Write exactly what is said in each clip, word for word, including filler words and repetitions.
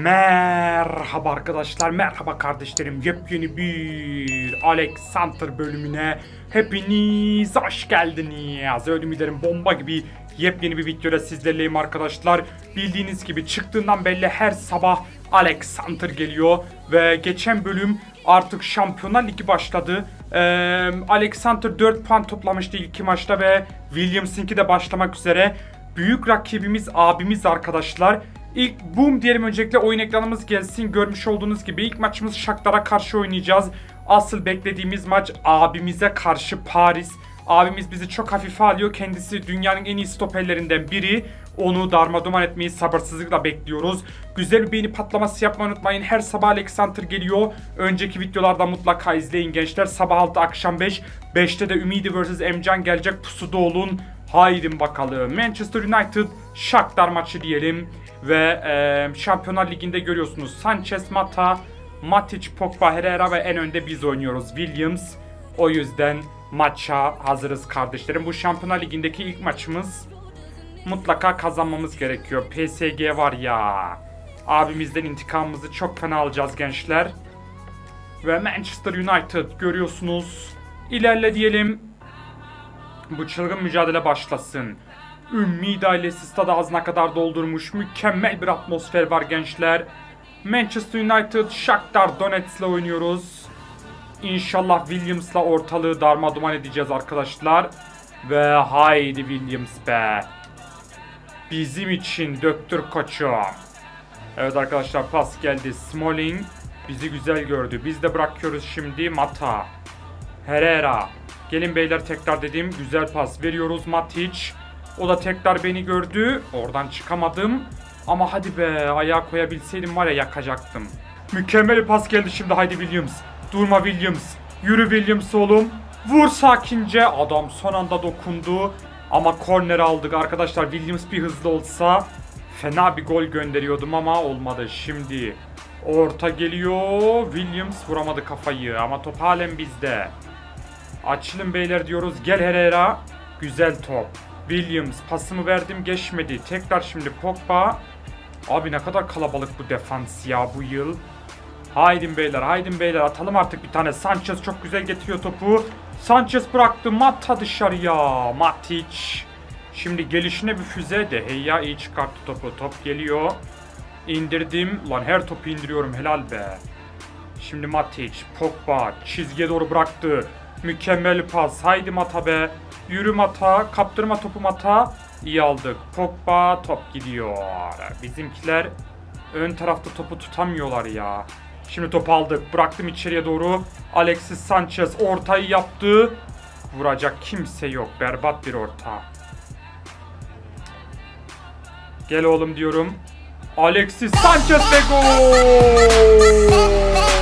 Merhaba arkadaşlar, merhaba kardeşlerim. Yepyeni bir Alexander bölümüne hepiniz hoş geldiniz. Ölümlerin bomba gibi yepyeni bir videoda sizlerleyim arkadaşlar. Bildiğiniz gibi çıktığından belli her sabah Alexander geliyor. Ve geçen bölüm artık Şampiyonlar Ligi başladı. Ee, Alexander dört puan toplamıştı ilk iki maçta ve Williams'ınki de başlamak üzere. Büyük rakibimiz abimiz arkadaşlar. İlk boom diyelim, öncelikle oyun ekranımız gelsin. Görmüş olduğunuz gibi ilk maçımız Shakhtar'a karşı oynayacağız. Asıl beklediğimiz maç abimize karşı Paris. Abimiz bizi çok hafife alıyor. Kendisi dünyanın en iyi stoperlerinden biri. Onu darmadağın etmeyi sabırsızlıkla bekliyoruz. Güzel bir beğeni patlaması yapmayı unutmayın. Her sabah Alexander geliyor. Önceki videolarda mutlaka izleyin gençler. Sabah altı akşam beş. beşte de Ümidi versus Emcan gelecek. Pusuda olun. Haydi bakalım. Manchester United Shakhtar maçı diyelim. Ve e, Şampiyonlar Ligi'nde görüyorsunuz. Sanchez, Mata, Matic, Pogba, Herrera ve en önde biz oynuyoruz. Williams. O yüzden maça hazırız kardeşlerim. Bu Şampiyonlar Ligi'ndeki ilk maçımız. Mutlaka kazanmamız gerekiyor. P S G var ya. Abimizden intikamımızı çok fena alacağız gençler. Ve Manchester United görüyorsunuz. İlerle diyelim. Bu çılgın mücadele başlasın. Ümmidi ailesi stadı ağzına kadar doldurmuş. Mükemmel bir atmosfer var gençler. Manchester United Shakhtar Donetsk'le oynuyoruz. İnşallah Williams'la ortalığı darmadağın edeceğiz arkadaşlar. Ve haydi Williams be. Bizim için döktür koçum. Evet arkadaşlar, pas geldi. Smalling bizi güzel gördü. Biz de bırakıyoruz şimdi. Mata, Herrera. Gelin beyler, tekrar dediğim güzel pas veriyoruz. Matic. O da tekrar beni gördü. Oradan çıkamadım. Ama hadi be, ayağa koyabilseydim var ya, yakacaktım. Mükemmel bir pas geldi şimdi. Haydi Williams. Durma Williams. Yürü Williams oğlum. Vur sakince. Adam son anda dokundu. Ama korner aldık arkadaşlar. Williams bir hızlı olsa fena bir gol gönderiyordum ama olmadı. Şimdi orta geliyor. Williams vuramadı kafayı ama top halen bizde. Açılın beyler diyoruz. Gel Herrera. Güzel top. Williams, pasımı verdim, geçmedi. Tekrar şimdi Pogba. Abi ne kadar kalabalık bu defans ya bu yıl. Haydin beyler, haydin beyler, atalım artık bir tane. Sanchez çok güzel getiriyor topu. Sanchez bıraktı. Mata dışarıya. Matic. Şimdi gelişine bir füze de. Hey ya, iyi çıkarttı topu. Top geliyor. İndirdim. Lan her topu indiriyorum, helal be. Şimdi Matic. Pogba çizgiye doğru bıraktı. Mükemmel pas. Haydi Mata be. Yürü Mata. Kaptırma topu Mata. İyi aldık. Pogba, top gidiyor. Bizimkiler ön tarafta topu tutamıyorlar ya. Şimdi topu aldık. Bıraktım içeriye doğru. Alexis Sanchez ortayı yaptı. Vuracak kimse yok. Berbat bir orta. Gel oğlum diyorum. Alexis Sanchez ve gol!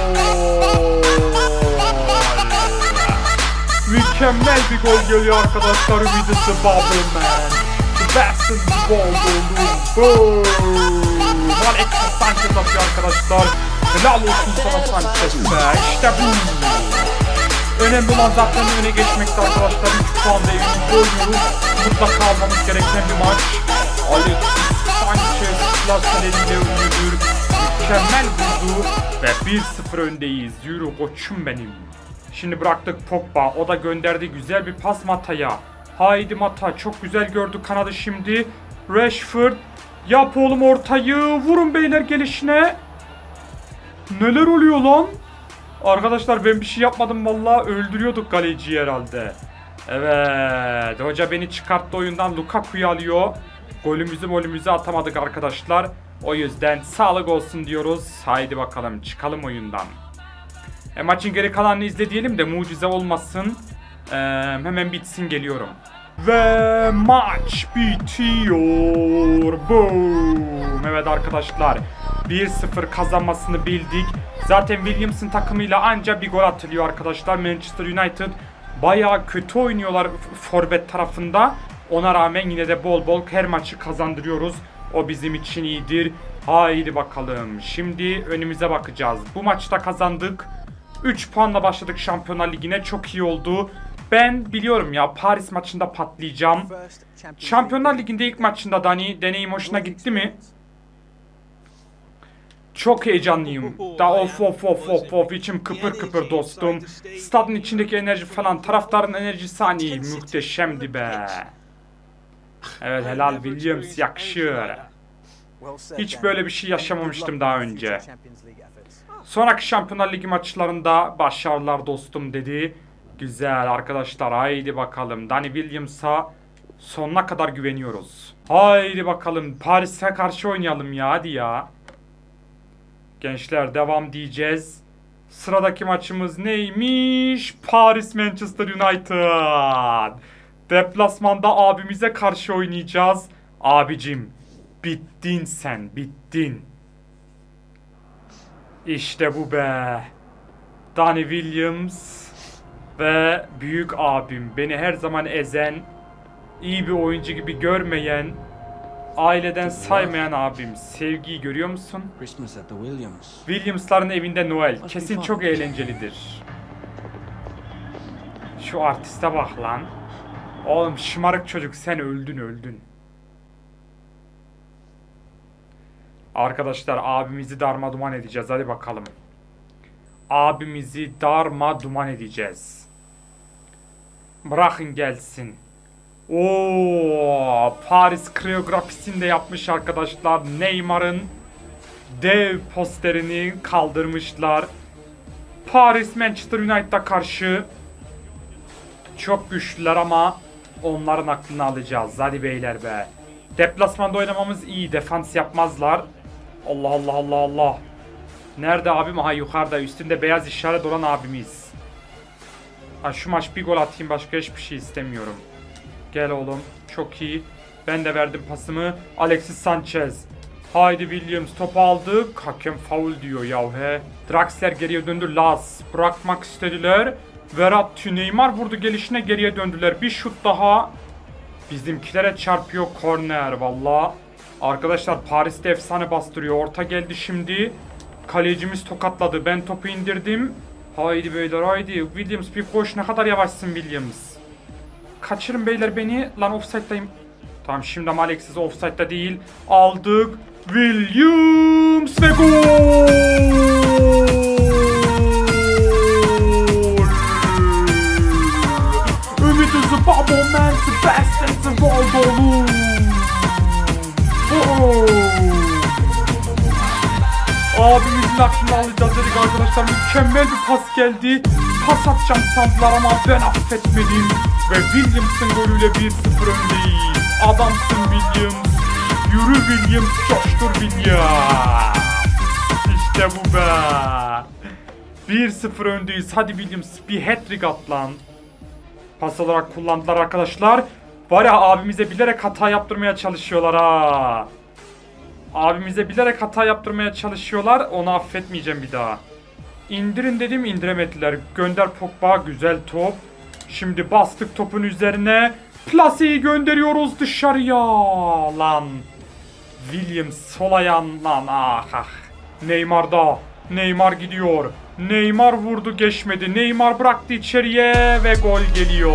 Mükemmel bir gol geliyor arkadaşlar. With the bubble man. The best in the world. Boom. Alexis Sanchez atıyor arkadaşlar. Helal olsun sana Sanchez be. İşte bu. Önemli olan zaten öne geçmekte arkadaşlar. üç puanda evimizde oynuyoruz. Mutlaka almamız gereken bir maç. Alexis Sanchez klaslarıyla ünlüdür. Mükemmel vurdu. Ve bir sıfır öndeyiz. Yürü koçum benim. Şimdi bıraktık Pogba. O da gönderdi güzel bir pas Mata'ya. Haydi Mata. Çok güzel gördü kanadı şimdi. Rashford. Yap oğlum ortayı. Vurun beyler gelişine. Neler oluyor lan? Arkadaşlar ben bir şey yapmadım vallahi, öldürüyorduk kaleciyi herhalde. Evet. Hoca beni çıkarttı oyundan. Lukaku'yu alıyor. Golümüzü golümüzü atamadık arkadaşlar. O yüzden sağlık olsun diyoruz. Haydi bakalım çıkalım oyundan. E, maçın geri kalanını izle diyelim de mucize olmasın. E, hemen bitsin, geliyorum. Ve maç bitiyor. Boom. Evet arkadaşlar, bir sıfır kazanmasını bildik. Zaten Williams'ın takımıyla anca bir gol atılıyor arkadaşlar. Manchester United bayağı kötü oynuyorlar forvet tarafında. Ona rağmen yine de bol bol her maçı kazandırıyoruz. O bizim için iyidir. Haydi bakalım. Şimdi önümüze bakacağız. Bu maçta kazandık. üç puanla başladık Şampiyonlar Ligi'ne. Çok iyi oldu. Ben biliyorum ya, Paris maçında patlayacağım. Şampiyonlar Ligi'nde ilk maçında Dani deneyim hoşuna gitti mi? Çok heyecanlıyım. Da of of of of of içim kıpır kıpır dostum. Stadın içindeki enerji falan, taraftarın enerjisi hani muhteşemdi be. Evet, helal Williams, yakışır. Hiç böyle bir şey yaşamamıştım daha önce. Sonraki Şampiyonlar Ligi maçlarında başarılar dostum dedi. Güzel arkadaşlar, haydi bakalım. Danny Williams'a sonuna kadar güveniyoruz. Haydi bakalım Paris'e karşı oynayalım ya, hadi ya. Gençler devam diyeceğiz. Sıradaki maçımız neymiş? Paris Manchester United. Deplasmanda abimize karşı oynayacağız. Abicim bittin sen, bittin. İşte bu be. Danny Williams ve büyük abim, beni her zaman ezen, iyi bir oyuncu gibi görmeyen, aileden saymayan abim. Sevgiyi görüyor musun? Williams'ların evinde Noel. Kesin çok eğlencelidir. Şu artiste bak lan. Oğlum şımarık çocuk, sen öldün öldün. Arkadaşlar abimizi darma duman edeceğiz, hadi bakalım. Abimizi darma duman edeceğiz. Bırakın gelsin. Oo, Paris koreografisini de yapmış arkadaşlar. Neymar'ın dev posterini kaldırmışlar. Paris Manchester United'a karşı çok güçlüler ama onların aklını alacağız. Hadi beyler be. Deplasmanda oynamamız iyi. Defans yapmazlar. Allah Allah Allah Allah. Nerede abim? Aha yukarıda. Üstünde beyaz işaret olan abimiz. Ha, şu maç bir gol atayım. Başka hiçbir şey istemiyorum. Gel oğlum. Çok iyi. Ben de verdim pasımı. Alexis Sanchez. Haydi Williams, topu aldık. Hakem faul diyor yahu he. Draxler geriye döndü. Laz bırakmak istediler. Verratti, Neymar vurdu gelişine, geriye döndüler. Bir şut daha. Bizimkilere çarpıyor, korner valla. Arkadaşlar Paris'te efsane bastırıyor. Orta geldi şimdi. Kalecimiz tokatladı. Ben topu indirdim. Haydi beyler haydi. Williams bir koş, ne kadar yavaşsın Williams. Kaçırın beyler beni. Lan offside'dayım. Tamam şimdi ama Alexis offside'da değil. Aldık. Williams ve gol. Ümit hızı bubble man, Sebastian Zvoldoğlu. Abimizin aklını alacağız dedik arkadaşlar. Mükemmel bir pas geldi. Pas atacağım sandılar ama ben affetmedim. Ve Williams'ın golüyle bir sıfır öndeyiz. Adamsın Williams. Yürü Williams, coştur Williams. İşte bu be. bir sıfır öndeyiz. Hadi Williams bir hat-trick at lan. Pas olarak kullandılar arkadaşlar. Var ya, abimize bilerek hata yaptırmaya çalışıyorlar ha. Abimize bilerek hata yaptırmaya çalışıyorlar. Onu affetmeyeceğim bir daha. İndirin dedim, indiremediler. Gönder Pogba, güzel top. Şimdi bastık topun üzerine. Plaseyi gönderiyoruz dışarıya. Lan. Williams sol ayağın lan. Ah ah. Neymar da. Neymar gidiyor. Neymar vurdu, geçmedi. Neymar bıraktı içeriye ve gol geliyor.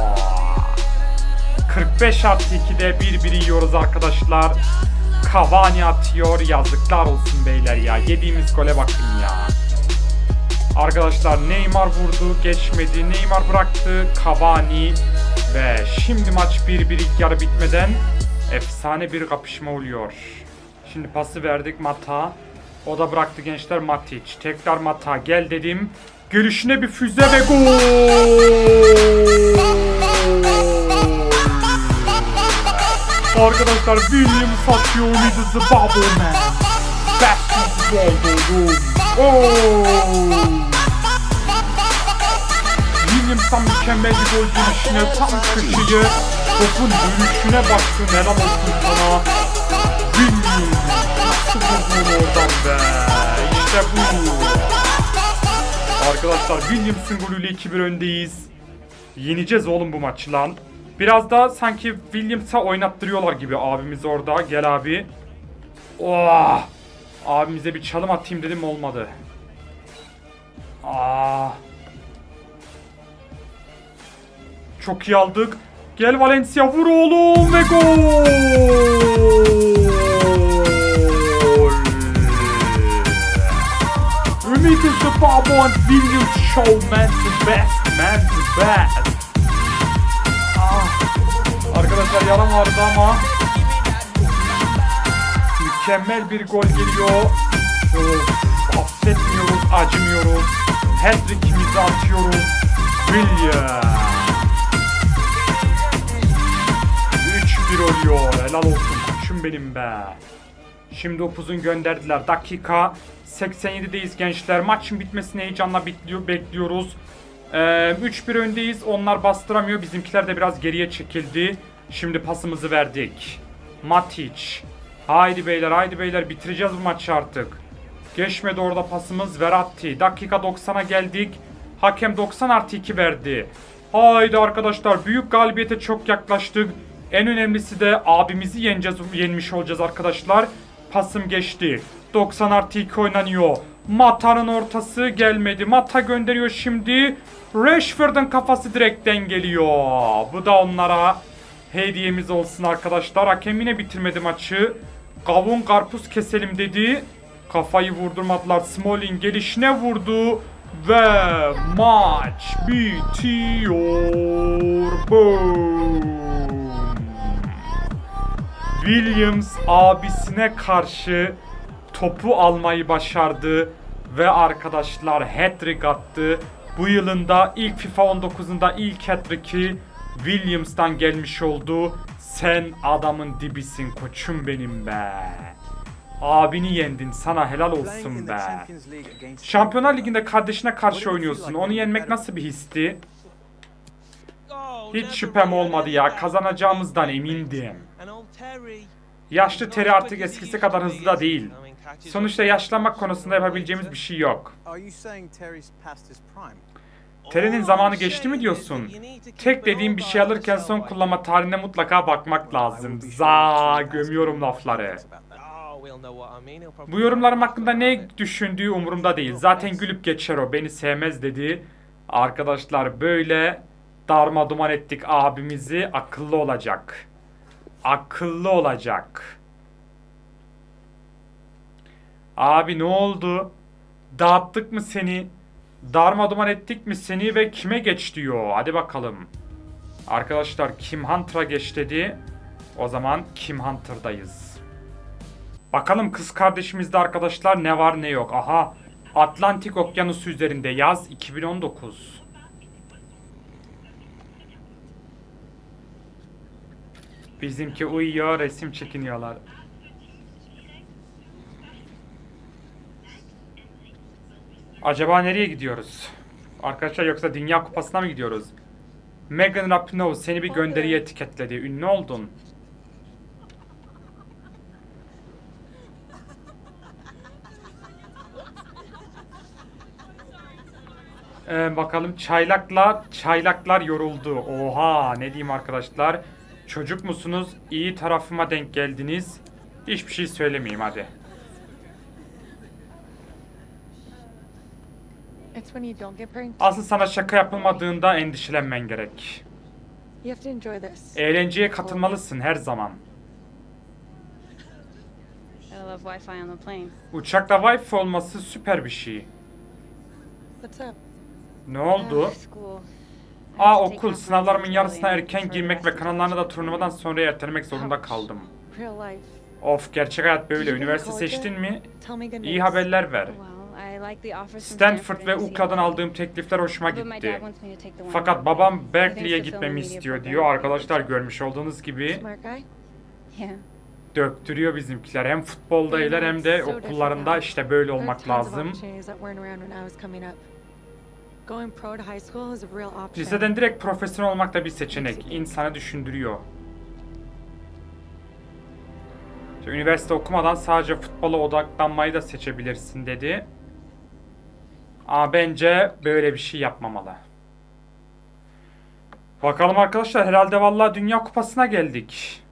kırk beş artı ikide bir bir yiyoruz arkadaşlar. Cavani atıyor. Yazıklar olsun beyler ya. Yediğimiz gole bakın ya. Arkadaşlar Neymar vurdu, geçmedi. Neymar bıraktı. Cavani. Ve şimdi maç bir bir, ilk yarı bitmeden efsane bir kapışma oluyor. Şimdi pası verdik Mata. O da bıraktı gençler, Matic. Tekrar Mata, gel dedim. Gelişine bir füze ve gol. Arkadaşlar Williams atıyor. With the bubble man. Basketball. Oh. Williams'tan mükemmel bir gol gelişine, tam köşeye. Topun dönüşüne baktın. Helal olsun sana. Williams. Nasıl vurdun oradan be. İşte bu. Arkadaşlar Williams'ın golüyle iki bir öndeyiz. Yeneceğiz oğlum bu maçı lan. Biraz da sanki Williams'a oynattırıyorlar gibi abimiz orada. Gel abi. Oh! Abimize bir çalım atayım dedim, olmadı. Aa! Çok iyi aldık. Gel Valencia, vur oğlum ve gol! Bob Williams show man the best, man the best. Ah. Arkadaşlar yaram vardı ama mükemmel bir gol geliyor. Of, affetmiyoruz, acımıyoruz. Hat-trick'imizi atıyoruz. Williams. üç bir oluyor. Helal olsun koçum benim be. Şimdi upuzun gönderdiler. Dakika seksen yedideyiz gençler. Maçın bitmesini heyecanla bekliyor, bekliyoruz. Ee, üç bir öndeyiz. Onlar bastıramıyor. Bizimkiler de biraz geriye çekildi. Şimdi pasımızı verdik. Matic. Haydi beyler, haydi beyler. Bitireceğiz bu maçı artık. Geçmedi orada pasımız. Verratti. Dakika doksana geldik. Hakem doksan artı iki verdi. Haydi arkadaşlar. Büyük galibiyete çok yaklaştık. En önemlisi de abimizi yeneceğiz, yenmiş olacağız arkadaşlar. Pasım geçti. doksan artı iki oynanıyor. Mata'nın ortası gelmedi. Mata gönderiyor şimdi. Rashford'un kafası direkten geliyor. Bu da onlara hediyemiz olsun arkadaşlar. Hakem yine bitirmedi maçı. Kavun karpuz keselim dedi. Kafayı vurdurmadılar. Smalling gelişine vurdu. Ve maç bitiyor. Boom. Williams abisine karşı topu almayı başardı. Ve arkadaşlar hat-trick attı. Bu yılın da ilk FIFA on dokuzunda ilk hat-trick'i Williams'tan gelmiş oldu. Sen adamın dibisin koçum benim be. Abini yendin, sana helal olsun be. Şampiyonlar Ligi'nde kardeşine karşı oynuyorsun. Onu yenmek nasıl bir histi? Hiç şüphem olmadı ya. Kazanacağımızdan emindim. Yaşlı Terry artık eskisi kadar hızlı da değil. Sonuçta yaşlanmak konusunda yapabileceğimiz bir şey yok. Terry'nin zamanı geçti mi diyorsun? Tek dediğim bir şey alırken son kullanma tarihine mutlaka bakmak lazım. Za gömüyorum lafları. Bu yorumlarım hakkında ne düşündüğü umurumda değil. Zaten gülüp geçer o. Beni sevmez dedi. Arkadaşlar böyle darma duman ettik abimizi. Akıllı olacak. Akıllı olacak. Abi ne oldu? Dağıttık mı seni? Darma duman ettik mi seni ve kime geç diyor. Hadi bakalım. Arkadaşlar Kim Hunter'a geç dedi. O zaman Kim Hunter'dayız. Bakalım kız kardeşimizde arkadaşlar ne var ne yok. Aha. Atlantik Okyanusu üzerinde yaz iki bin on dokuz. Bizimki uyuyor, resim çekiniyorlar. Acaba nereye gidiyoruz? Arkadaşlar yoksa Dünya Kupası'na mı gidiyoruz? Megan Rapinoe seni bir gönderiye etiketledi. Ünlü oldun. Ee, bakalım çaylaklar, çaylaklar yoruldu. Oha ne diyeyim arkadaşlar. Çocuk musunuz? İyi tarafıma denk geldiniz. Hiçbir şey söylemeyeyim hadi. Asıl sana şaka yapılmadığında endişelenmen gerek. Eğlenceye katılmalısın her zaman. Uçakta Wi-Fi olması süper bir şey. Ne oldu? Aa okul. Sınavlarımın yarısına erken girmek ve kanallarına da turnuvadan sonra ertelemek zorunda kaldım. Of gerçek hayat böyle. Üniversite seçtin mi? İyi haberler ver. Stanford ve U C L'dan aldığım teklifler hoşuma gitti. Fakat babam Berkeley'e gitmemi istiyor diyor. Arkadaşlar görmüş olduğunuz gibi döktürüyor bizimkiler. Hem futbolda iler hem de okullarında işte böyle olmak lazım. Liseden direkt profesyonel olmak da bir seçenek. İnsanı düşündürüyor. İşte üniversite okumadan sadece futbola odaklanmayı da seçebilirsin dedi. Ama bence böyle bir şey yapmamalı. Bakalım arkadaşlar herhalde vallahi Dünya Kupası'na geldik.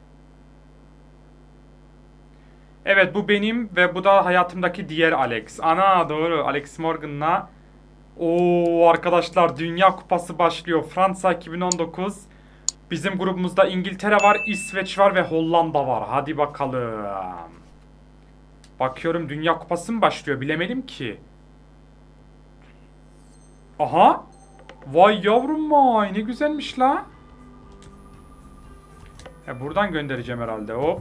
Evet bu benim ve bu da hayatımdaki diğer Alex. Ana doğru Alex Morgan'la. Oo arkadaşlar Dünya Kupası başlıyor. Fransa iki bin on dokuz. Bizim grubumuzda İngiltere var, İsveç var ve Hollanda var. Hadi bakalım. Bakıyorum Dünya Kupası mı başlıyor? Bilemedim ki. Aha. Vay yavrum vay. Ne güzelmiş la. E buradan göndereceğim herhalde. Hop.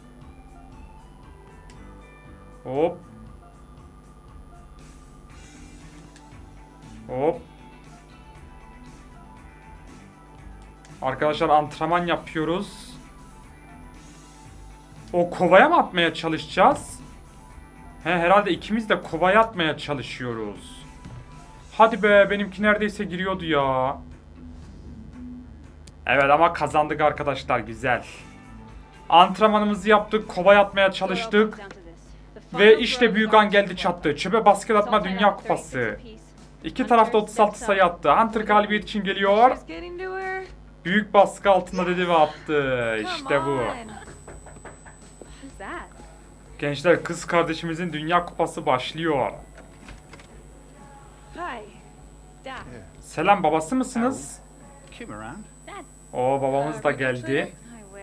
Hop. Hop. Arkadaşlar antrenman yapıyoruz. O kovaya mı atmaya çalışacağız? He, herhalde ikimiz de kovaya atmaya çalışıyoruz. Hadi be, benimki neredeyse giriyordu ya. Evet ama kazandık arkadaşlar, güzel. Antrenmanımızı yaptık, kovaya atmaya çalıştık. Ve işte büyük an geldi çattı. Çöpe basket atma dünya kupası. İki tarafta otuz altı sayı attı. Hunter galibiyet için geliyor. Büyük baskı altında dedi ve attı. İşte bu. Gençler, kız kardeşimizin dünya kupası başlıyor. Selam, babası mısınız? O babamız da geldi.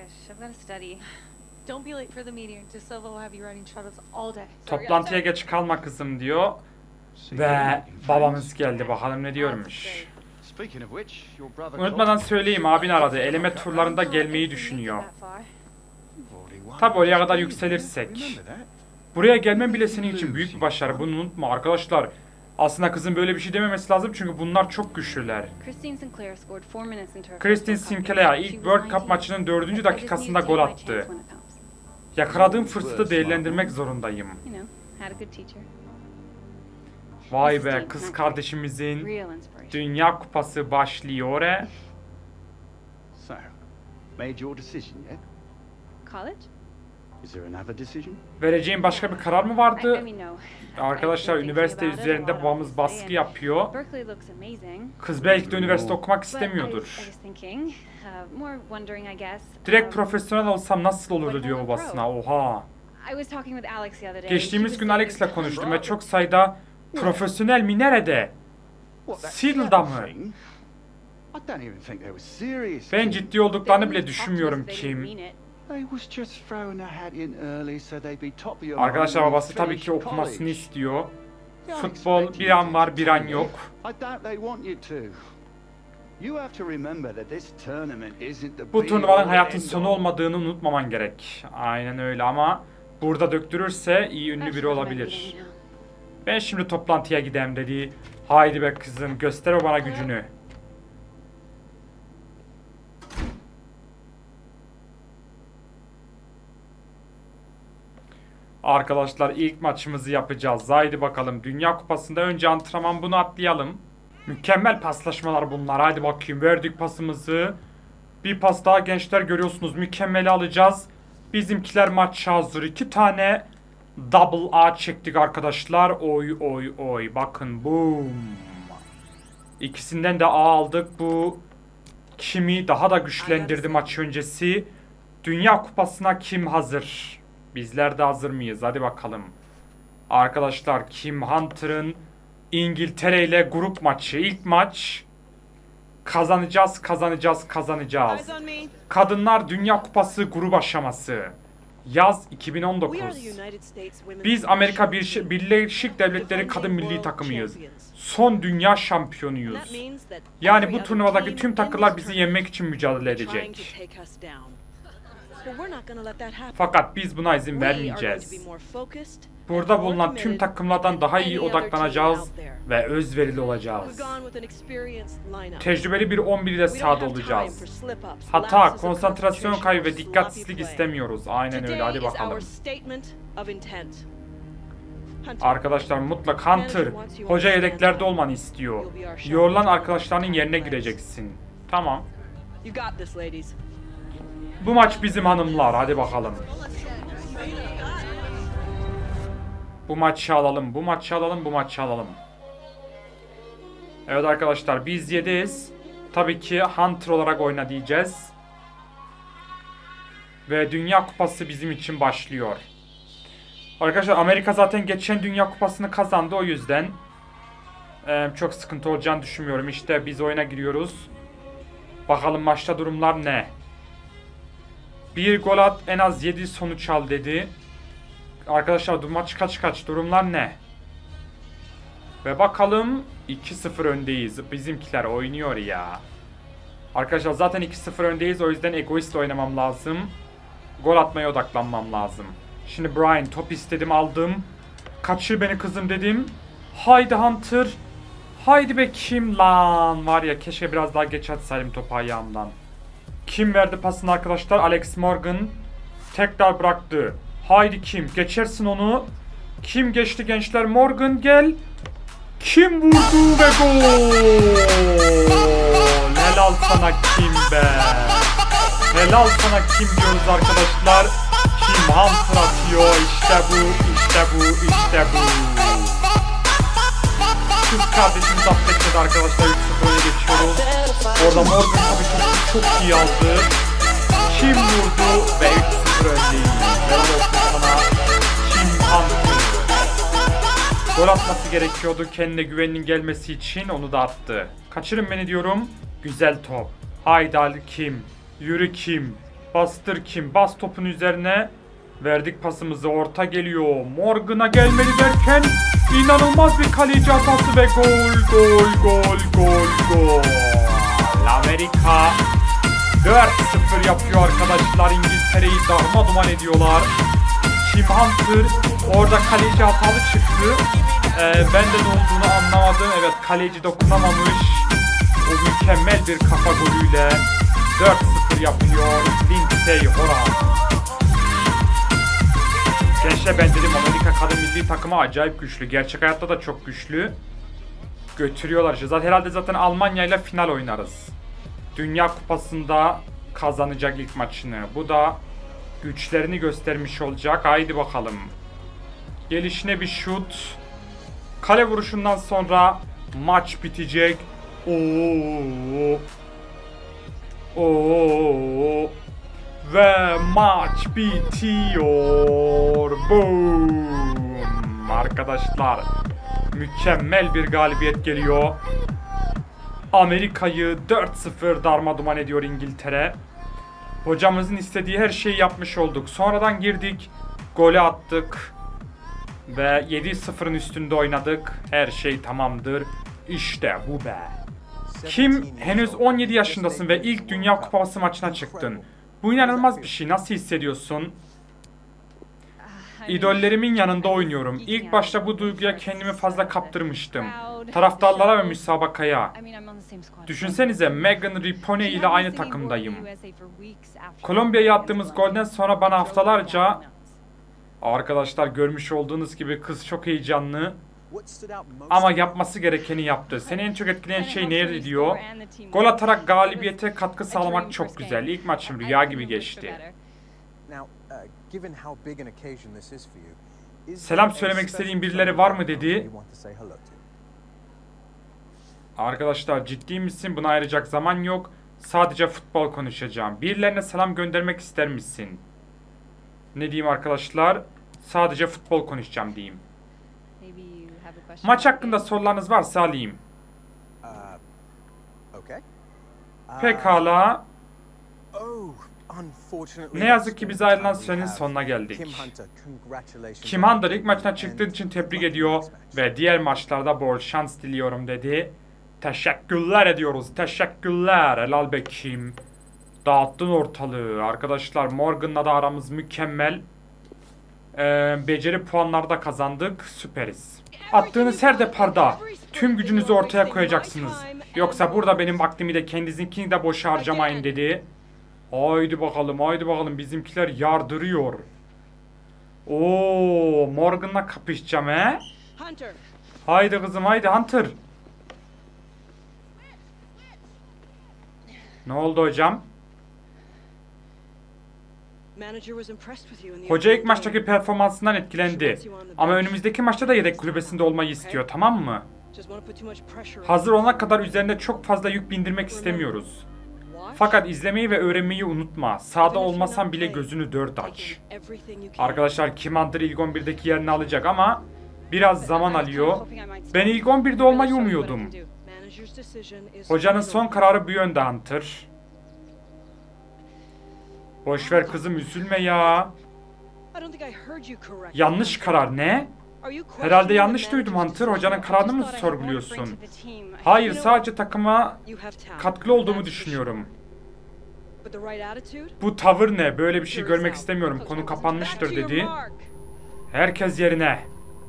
Toplantıya geç kalma kızım diyor. Ve babamız geldi, bakalım ne diyormuş. Unutmadan söyleyeyim, abin aradı. Eleme turlarında gelmeyi düşünüyor. Tabi oraya kadar yükselirsek. Buraya gelmem bile senin için büyük bir başarı. Bunu unutma arkadaşlar. Aslında kızın böyle bir şey dememesi lazım çünkü bunlar çok güçlüler. Christine Sinclair ilk World Cup maçının dördüncü dakikasında gol attı. Yakaladığım fırsatı değerlendirmek zorundayım. Vay be, kız kardeşimizin Dünya Kupası başlıyor. Vereceğim başka bir karar mı vardı? Arkadaşlar, üniversite üzerinde babamız baskı yapıyor. Kız belki de üniversite okumak istemiyordur. Direkt profesyonel olsam nasıl olurdu diyor babasına. Oha. Geçtiğimiz gün Alex'le konuştum ve çok sayıda profesyonel mi nerede? Seattle'da mı? Ben ciddi olduklarını bile düşünmüyorum Kim. Arkadaşlar, babası tabii ki okumasını istiyor. Futbol bir an var, bir an yok. Bu turnuvanın hayatın sonu olmadığını unutmaman gerek. Aynen öyle ama burada döktürürse iyi ünlü biri olabilir. Ben şimdi toplantıya gideyim dedi. Haydi be kızım, göster bana gücünü. Arkadaşlar, ilk maçımızı yapacağız. Haydi bakalım. Dünya Kupası'nda önce antrenman, bunu atlayalım. Mükemmel paslaşmalar bunlar. Haydi bakayım, verdik pasımızı. Bir pas daha gençler, görüyorsunuz. Mükemmeli alacağız. Bizimkiler maça hazır. İki tane double A çektik arkadaşlar. Oy oy oy. Bakın, boom. İkisinden de A aldık. Bu Kim'i daha da güçlendirdi maç öncesi. Dünya Kupası'na kim hazır? Bizler de hazır mıyız? Hadi bakalım. Arkadaşlar, Kim Hunter'ın İngiltere ile grup maçı. İlk maç. Kazanacağız, kazanacağız, kazanacağız. Kadınlar Dünya Kupası grup aşaması. Yaz iki bin on dokuz. Biz Amerika Birleşik Devletleri Kadın Milli Takımıyız. Son dünya şampiyonuyuz. Yani bu turnuvadaki tüm takımlar bizi yenmek için mücadele edecek. Fakat biz buna izin vermeyeceğiz. Burada bulunan tüm takımlardan daha iyi odaklanacağız ve özverili olacağız. Tecrübeli bir on bir ile sahada olacağız. Hata, konsantrasyon kaybı ve dikkatsizlik istemiyoruz. Aynen öyle, hadi bakalım. Arkadaşlar, mutlak Hunter, hoca yedeklerde olmanı istiyor. Yorulan arkadaşlarının yerine gireceksin. Tamam. Bu maç bizim hanımlar, hadi bakalım. Bu maçı alalım, bu maçı alalım, bu maçı alalım. Evet arkadaşlar, biz yedeyiz. Tabii ki Hunter olarak oyna diyeceğiz. Ve Dünya Kupası bizim için başlıyor. Arkadaşlar, Amerika zaten geçen Dünya Kupası'nı kazandı, o yüzden ee, çok sıkıntı olacağını düşünmüyorum. İşte biz oyuna giriyoruz. Bakalım maçta durumlar ne? Bir gol at, en az yedi sonuç al dedi. Arkadaşlar, maç kaç kaç, durumlar ne? Ve bakalım iki sıfır öndeyiz. Bizimkiler oynuyor ya. Arkadaşlar zaten iki sıfır öndeyiz. O yüzden egoist oynamam lazım. Gol atmaya odaklanmam lazım. Şimdi Brian top istedim, aldım. Kaçır beni kızım dedim. Haydi Hunter. Haydi be kim lan. Var ya, keşke biraz daha geç atsaydım topu ayağımdan. Kim verdi pasını arkadaşlar? Alex Morgan. Tekrar bıraktı. Haydi Kim. Geçersin onu. Kim geçti gençler? Morgan gel. Kim vurdu ve gol. Helal sana Kim be. Helal sana Kim diyoruz arkadaşlar. Kim Hunter atıyor. İşte bu. İşte bu. İşte bu. Kız kardeşimiz affetledi arkadaşlar. üç sıfır öne geçiyoruz. Orada Morgan tabii çok, çok iyi aldı. Kim vurdu ve üç sıfır öndeyiz. Helal olsun sana Kim Hunter. Gol atması gerekiyordu kendine güveninin gelmesi için, onu da attı. Kaçırın beni diyorum. Güzel top. Haydi Ali Kim. Yürü Kim. Bastır Kim. Bas topun üzerine. Verdik pasımızı. Orta geliyor. Morgan'a gelmedi derken inanılmaz bir kaleci hatası ve gol gol gol gol gol. Amerika dört sıfır yapıyor arkadaşlar. İngiltere'yi darmaduman ediyorlar. Kim Hunter orada kaleci hatalı çıktı. Ee, ben de ne olduğunu anlamadım. Evet, kaleci dokunamamış. O mükemmel bir kafa golüyle dört sıfır yapıyor Lindsey Horan. Gençler, ben dedim Amerika kadın milli takımı acayip güçlü. Gerçek hayatta da çok güçlü. Götürüyorlar. Zaten herhalde zaten Almanya ile final oynarız. Dünya Kupası'nda kazanacak ilk maçını. Bu da güçlerini göstermiş olacak. Haydi bakalım. Gelişine bir şut. Kale vuruşundan sonra maç bitecek. Oo. Oo. Ve maç bitiyor. Boom. Arkadaşlar, mükemmel bir galibiyet geliyor. Amerika'yı dört sıfır darmaduman ediyor İngiltere. Hocamızın istediği her şeyi yapmış olduk. Sonradan girdik, golü attık ve yedi sıfırın üstünde oynadık. Her şey tamamdır. İşte bu be. Kim, henüz on yedi yaşındasın ve ilk Dünya Kupası maçına çıktın. Bu inanılmaz bir şey. Nasıl hissediyorsun? İdollerimin yanında oynuyorum. İlk başta bu duyguya kendimi fazla kaptırmıştım. Taraftarlara ve müsabakaya. Düşünsenize, Megan Rapinoe ile aynı takımdayım. Kolombiya'ya attığımız golden sonra bana haftalarca... Arkadaşlar, görmüş olduğunuz gibi kız çok heyecanlı. Ama yapması gerekeni yaptı. Seni en çok etkileyen şey neydi diyor. Gol atarak galibiyete katkı sağlamak çok güzel. İlk maçım rüya gibi geçti. Selam söylemek istediğin birileri var mı dedi. Arkadaşlar, ciddi misin? Buna ayıracak zaman yok. Sadece futbol konuşacağım. Birilerine selam göndermek ister misin? Ne diyeyim arkadaşlar? Sadece futbol konuşacağım diyeyim. Maç hakkında sorularınız varsa alayım. Pekala. Ne yazık ki biz ayrılan sürenin sonuna geldik. Kim Hunter ilk maçına çıktığın için tebrik ediyor ve diğer maçlarda bol şans diliyorum dedi. Teşekkürler ediyoruz. Teşekkürler. Helal be Kim. Dağıttın ortalığı. Arkadaşlar, Morgan'la da aramız mükemmel. Ee, beceri puanları da kazandık. Süperiz. Attığınız her deparda tüm gücünüzü ortaya koyacaksınız. Yoksa burada benim vaktimi de kendinizinkini de boşa harcamayın dedi. Haydi bakalım, haydi bakalım. Bizimkiler yardırıyor. Oo, Morgan'la kapışacağım he. Haydi kızım, haydi Hunter. Ne oldu hocam? Hoca ilk maçtaki performansından etkilendi. Ama önümüzdeki maçta da yedek kulübesinde olmayı istiyor, tamam mı? Hazır olana kadar üzerine çok fazla yük bindirmek istemiyoruz. Fakat izlemeyi ve öğrenmeyi unutma. Sahada olmasan bile gözünü dört aç. Arkadaşlar, Kim Hunter ilk on birdeki yerini alacak ama biraz zaman alıyor. Ben ilk on birde olmayı umuyordum. Hocanın son kararı bu yönde Hunter. Boşver kızım, üzülme ya. Yanlış karar ne? Herhalde yanlış duydum Hunter. Hocanın kararını mı sorguluyorsun? Hayır, sadece takıma katkılı olduğumu düşünüyorum. Bu tavır ne? Böyle bir şey görmek istemiyorum. Konu kapanmıştır dedi. Herkes yerine.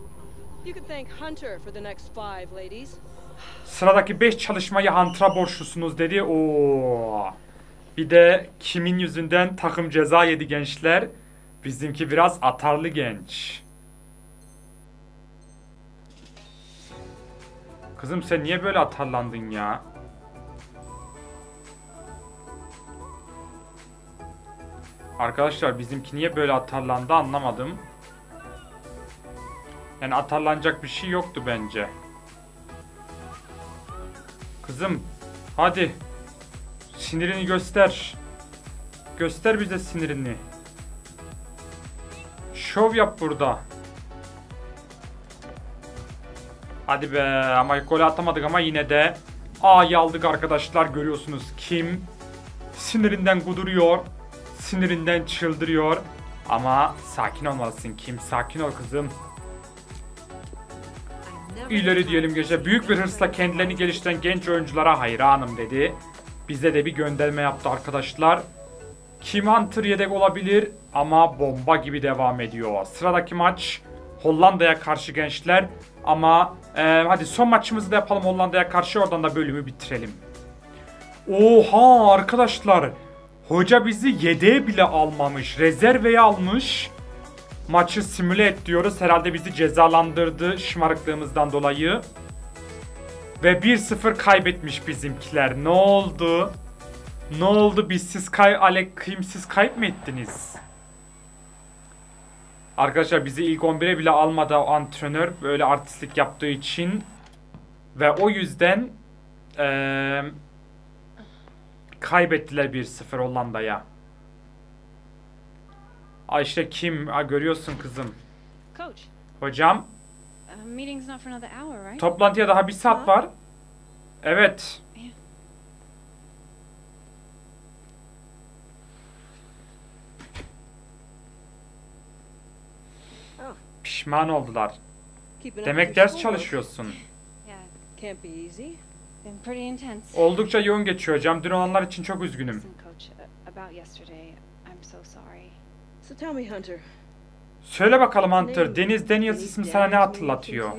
Sıradaki beş çalışmayı Hunter'a borçlusunuz dedi. Oo. Bir de kimin yüzünden takım ceza yedi gençler? Bizimki biraz atarlı genç. Kızım sen niye böyle atarlandın ya? Arkadaşlar bizimki niye böyle atarlandı anlamadım. Yani atarlanacak bir şey yoktu bence. Kızım hadi. Sinirini göster. Göster bize sinirini. Şov yap burada. Hadi be, ama gol atamadık ama yine de A'yı aldık arkadaşlar, görüyorsunuz. Kim sinirinden kuduruyor, sinirinden çıldırıyor. Ama sakin olmalısın Kim, sakin ol kızım. İleri diyelim gece. Büyük bir hırsla kendilerini geliştiren genç oyunculara hayranım dedi. Bize de bir gönderme yaptı arkadaşlar. Kim Hunter yedek olabilir ama bomba gibi devam ediyor. Sıradaki maç Hollanda'ya karşı gençler. Ama e, hadi son maçımızı da yapalım Hollanda'ya karşı, oradan da bölümü bitirelim. Oha arkadaşlar. Hoca bizi yedeğe bile almamış. Rezerveye almış. Maçı simüle et diyoruz. Herhalde bizi cezalandırdı şımarıklığımızdan dolayı. Ve bir sıfır kaybetmiş bizimkiler. Ne oldu? Ne oldu? Biz siz kay Alek kimsiz kayıp mı ettiniz? Arkadaşlar bizi ilk on bire bile almadı antrenör, böyle artistlik yaptığı için. Ve o yüzden ee, kaybettiler bir sıfır Hollanda'ya. Ay işte Kim, Aa, görüyorsun kızım. Hocam. Toplantıya daha bir saat var. Evet. Pişman oldular. Demek ders çalışıyorsun. Oldukça yoğun geçiyor hocam. Dün olanlar için çok üzgünüm. Söyle bakalım Hunter, Deniz Daniels ismi sana ne hatırlatıyor?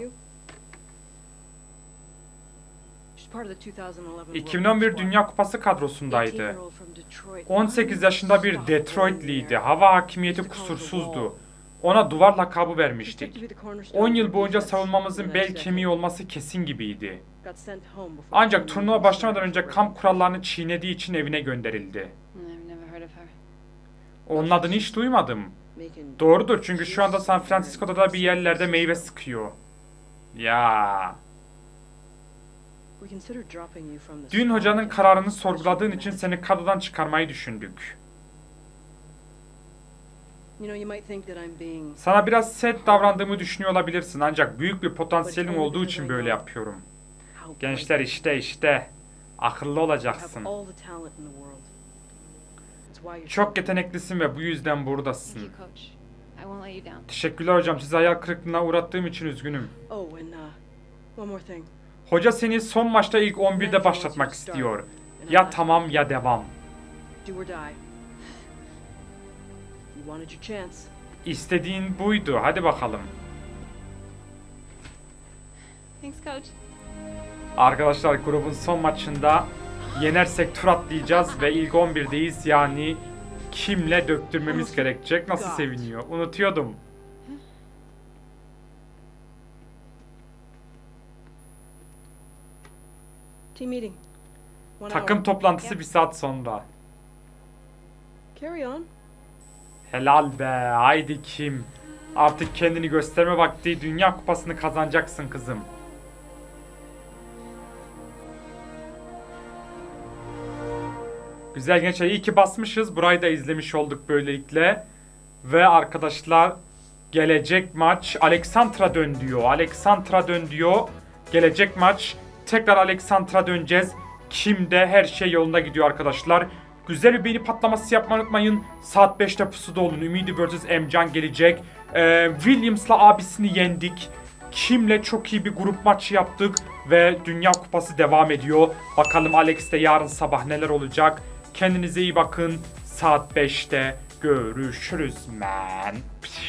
iki bin on bir Dünya Kupası kadrosundaydı. on sekiz yaşında bir Detroitliydi. Hava hakimiyeti kusursuzdu. Ona duvar lakabı vermiştik. on yıl boyunca savunmamızın bel kemiği olması kesin gibiydi. Ancak turnuva başlamadan önce kamp kurallarını çiğnediği için evine gönderildi. Onun adını hiç duymadım. Doğrudur, çünkü şu anda San Francisco'da da bir yerlerde meyve sıkıyor. Ya. Dün hocanın kararını sorguladığın için seni kadrodan çıkarmayı düşündük. Sana biraz sert davrandığımı düşünüyor olabilirsin, ancak büyük bir potansiyelin olduğu için böyle yapıyorum. Gençler işte işte. Akıllı olacaksın. Çok yeteneklisin ve bu yüzden buradasın. Teşekkürler hocam. Sizi hayal kırıklığına uğrattığım için üzgünüm. Hoca seni son maçta ilk on birde başlatmak istiyor. Ya tamam ya devam. İstediğin buydu. Hadi bakalım. Arkadaşlar grubun son maçında yenersek tur atlayacağız ve ilk on birdeyiz. Yani Kim'le döktürmemiz gerekecek. Nasıl seviniyor? Unutuyordum. Takım toplantısı bir saat sonra. Helal be. Haydi Kim. Artık kendini gösterme vakti. Dünya Kupası'nı kazanacaksın kızım. Güzel gençler, iyi ki basmışız. Burayı da izlemiş olduk böylelikle. Ve arkadaşlar gelecek maç Alexandra dön diyor. Alexandra dön diyor. Gelecek maç tekrar Alexandra döneceğiz. Kim'de her şey yolunda gidiyor arkadaşlar. Güzel bir beğeni patlaması yapmayı unutmayın. Saat beşte pusuda olun. Ümidi versus. Emcan gelecek. Ee, Williams'la abisini yendik. Kim'le çok iyi bir grup maçı yaptık. Ve Dünya Kupası devam ediyor. Bakalım Alex'te yarın sabah neler olacak. Kendinize iyi bakın. Saat beşte görüşürüz man.